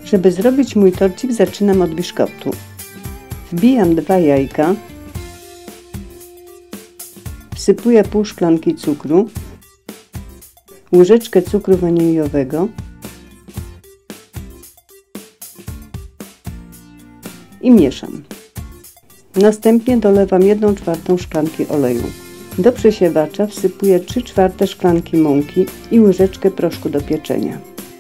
Żeby zrobić mój torcik, zaczynam od biszkoptu. Wbijam 2 jajka, wsypuję pół szklanki cukru, łyżeczkę cukru waniliowego i mieszam. Następnie dolewam 1/4 szklanki oleju. Do przesiewacza wsypuję 3/4 szklanki mąki i łyżeczkę proszku do pieczenia.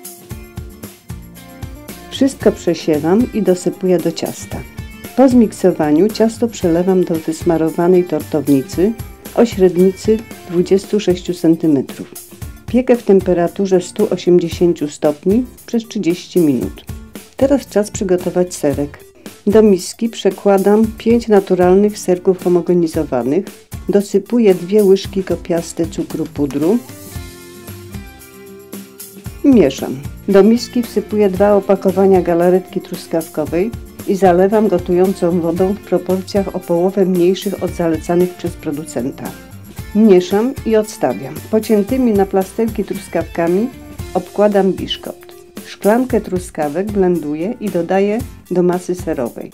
Wszystko przesiewam i dosypuję do ciasta. Po zmiksowaniu ciasto przelewam do wysmarowanej tortownicy o średnicy 26 cm. Piekę w temperaturze 180 stopni przez 30 minut. Teraz czas przygotować serek. Do miski przekładam 5 naturalnych serków homogenizowanych. Dosypuję 2 łyżki kopiaste cukru pudru i mieszam. Do miski wsypuję 2 opakowania galaretki truskawkowej i zalewam gotującą wodą w proporcjach o połowę mniejszych od zalecanych przez producenta. Mieszam i odstawiam. Pociętymi na plasterki truskawkami obkładam biszkopt. Szklankę truskawek blenduję i dodaję do masy serowej.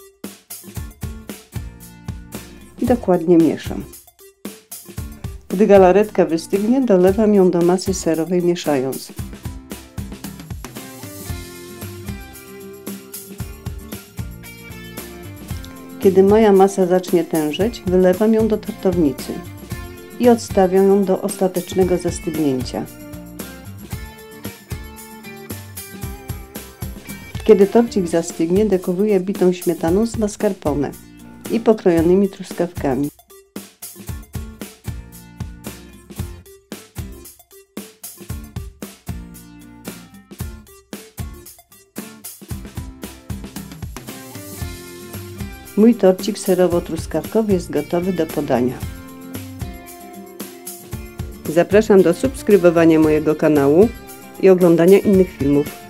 I dokładnie mieszam. Gdy galaretka wystygnie, dolewam ją do masy serowej, mieszając. Kiedy moja masa zacznie tężeć, wylewam ją do tortownicy i odstawiam ją do ostatecznego zastygnięcia. Kiedy torcik zastygnie, dekoruję bitą śmietaną z mascarpone i pokrojonymi truskawkami. Mój torcik serowo-truskawkowy jest gotowy do podania. Zapraszam do subskrybowania mojego kanału i oglądania innych filmów.